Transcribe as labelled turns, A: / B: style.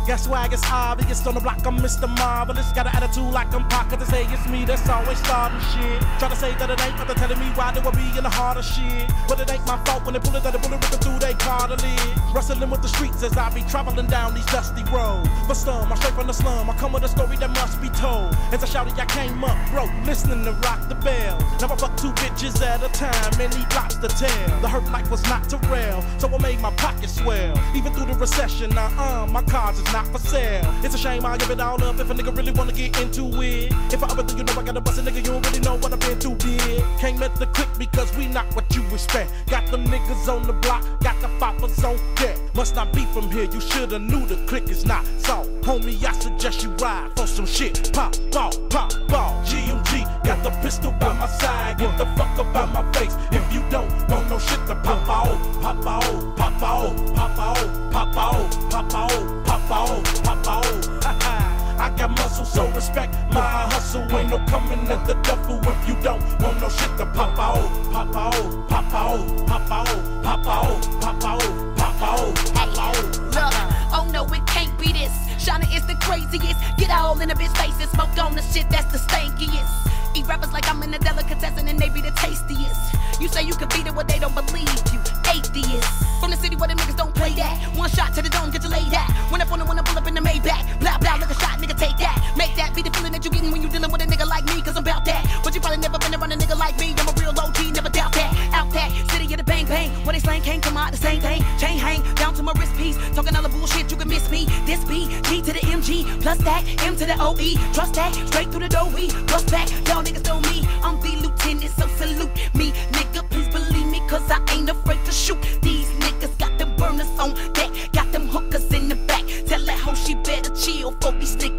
A: Got swag, it's obvious. On the block, I'm Mr. Marvelous. Got an attitude like I'm Pac, cause they say it's me that's always starting shit. Try to say that it ain't, but they're telling me why they will be in the heart of shit. But it ain't my fault when they pull it out, the bullet ripping through they cartilage. Rustling with the streets as I be traveling down these dusty roads. But slum, I'm straight from the slum. I come with a story that must be told. As I shouted, I came up broke, listening to Rock the Bell. Now I fuck 2 bitches at a time and eat lobster tail. The hurt life was not to rail, so I made my pocket swell. Even through the recession, my cards is not for sale. It's a shame I give it all up if a nigga really wanna get into it. If I ever do, you know I gotta bust a nigga, you don't really know what I've been through, big. Can't let the click because we not what you expect. Got them niggas on the block, got the poppers on deck. Must not be from here, you shoulda knew the click is not. So, homie, I suggest you ride for some shit. Pop ball, GMG, got the pistol by my side. Get the fuck up out my face. If you don't want no shit to pop out, pop out, pop out, pop out, pop out, pop out, pop out, pop out. I got muscle, so respect my hustle. Ain't no coming at the duffel if you don't want no shit to pop out, pop out, pop out, pop out, pop out, pop out, pop out, pop out.
B: Look, oh no, it can't be this. Shana is the craziest. Get all in a bitch face and smoke on the shit that's the stankiest. Eat rappers like I'm in a delicatessen and they be the tastiest. You say you can beat it, well they don't believe you. Atheists. From the city where them niggas don't play that. One shot to the dome, get you laid at. When I pull up in the Maybach. Blah blah, look a shot, nigga take that. Make that be the feeling that you getting when you dealing with a nigga like me, cause I'm bout that. But you probably never been around a nigga like me. I'm a real OG, never doubt that. Out that city of the bang bang, where they slang can't come out the same thing. Chain hang down to my wrist piece. Talking all the bullshit, you can miss me. This be G to the MG, plus that M to the OE. Trust that, straight through the door we bust back. Y'all niggas know me, I'm the lieutenant, so salute me. Nigga, please believe me, cause I ain't afraid to shoot. These niggas got them burners on deck, got them hookers in the back. Tell that hoe she better chill for these niggas